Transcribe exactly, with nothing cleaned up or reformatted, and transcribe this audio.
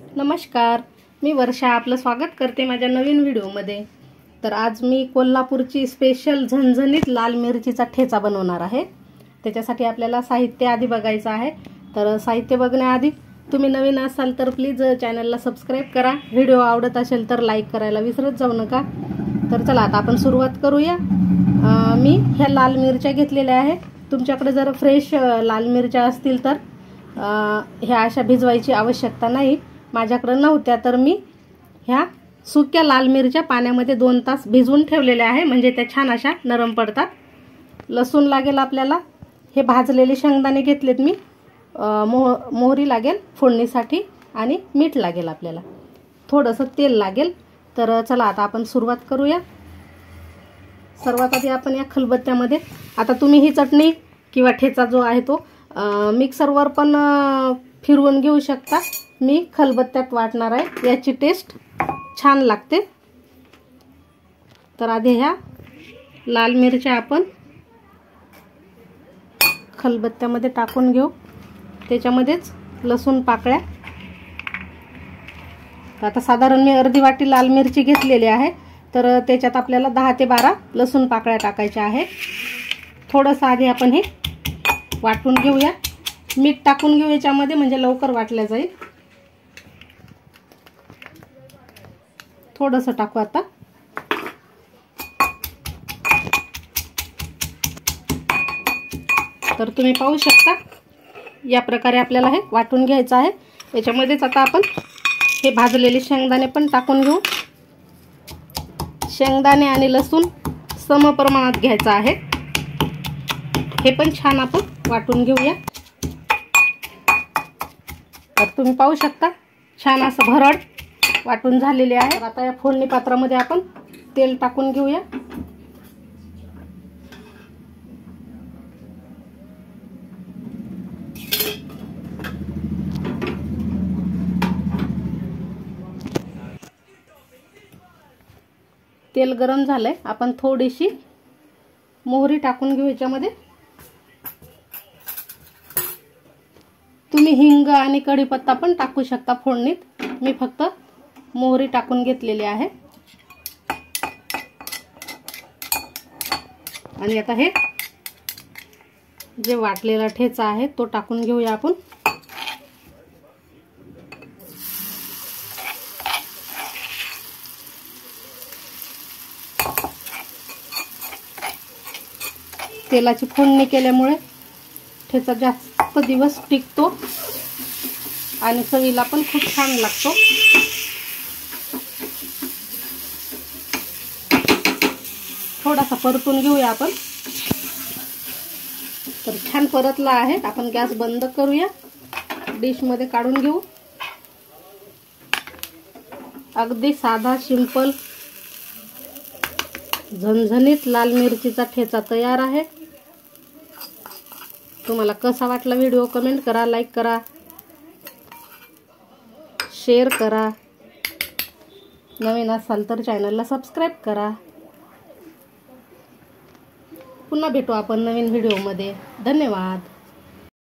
नमस्कार, मी वर्षा आपलं स्वागत करते माझ्या नवीन व्हिडिओमध्ये। तर आज मी कोल्हापूरची स्पेशल झणझणीत लाल मिरचीचा ठेचा बनवणार आहे। त्याच्यासाठी आपल्याला साहित्य आधी बघायचं आहे। तर साहित्य बघण्याआधी तुम्ही नवीन असाल तर प्लीज चॅनलला सबस्क्राइब करा। व्हिडिओ आवडत असेल तर लाईक करायला विसरत जाऊ नका। तर चला आता आपण सुरुवात करूया। मी ह्या लाल मिरच्या घेतलेल्या आहे। तुमच्याकडे जर फ्रेश लाल मिरच्या असतील तर ह्या अशा भिजवायची आवश्यकता नाही। माझ्याकडे नव्हत्या तर मी ह्या सुक्या लाल मिरच्या पाण्यामध्ये दोन तास भिजवून ठेवलेल्या आहे, म्हणजे त्या छान अशा नरम पडतात। लसूण लागेल आपल्याला, हे भाजलेले शेंगदाणे घेतलेत मी, मोहरी लागेल फोडणीसाठी आणि मीठ लागेल आपल्याला, थोडंसं तेल लागेल। तर चला आता आपण सुरुवात करूया। सर्वात आधी आपण या खलबत्त्यामध्ये, आता तुम्ही ही चटणी किंवा ठेचा जो आहे तो मिक्सरवर पण फिरवून घेऊ शकता। मी खलबत्त्यात वाटणार आहे, याची टेस्ट छान लागते। तर आधी ह्या लाल मिरच्या आपण खलबत्त्यामध्ये टाकून घेऊ, त्याच्यामध्येच लसूण पाकळ्या। आता साधारण मी अर्धी वाटी लाल मिरची घेतलेली आहे, तर त्याच्यात आपल्याला दहा ते बारा लसूण पाकळ्या टाकायच्या आहे। थोडंसं आधी आपण हे वाटून घेऊया, मीठ टाकून घेऊ याच्यामध्ये, म्हणजे लवकर वाटल्या जाईल। थोडंसं टाकू आता। तर तुम्ही पाहू शकता या प्रकारे आपल्याला हे वाटून घ्यायचं आहे। याच्यामध्येच आता आपण हे भाजलेले शेंगदाणे पण टाकून घेऊ। शेंगदाणे आणि लसूण सम प्रमाणात घ्यायचं आहे, हे पण छान आपण वाटून घेऊया। तर तुम्ही पाहू शकता छान असं भरड वाटून झालेले आहे। आता या फोडणी पात्रामध्ये आपण तेल टाकून घेऊया। तेल गरम झालंय, आपण थोडीशी मोहरी टाकून घेऊ याच्यामध्ये। तुम्ही हिंग आणि कढीपत्ता पण टाकू शकता फोडणीत, मी फक्त मोहरी टाकून घेतलेली आहे। आणि आता हे जे वाटलेला ठेचा आहे तो टाकून घेऊया आपण। तेलाची फोडणी केल्यामुळे ठेचा जास्त दिवस टिकतो आणि चवीला पण खूप छान लागतो। थोडासा परतून घेऊया आपण। तर छान परतला आहे, आपण गॅस बंद करूया, डिश मध्ये काढून घेऊ। अगदी साधा सिंपल झणझणीत लाल मिरचीचा ठेचा तयार आहे। तुम्हाला कसा वाटला व्हिडिओ कमेंट करा, लाईक करा, शेअर करा। नवीन असाल तर चॅनलला सबस्क्राइब करा। पुन्हा भेटू आपण नवीन व्हिडिओमध्ये। धन्यवाद।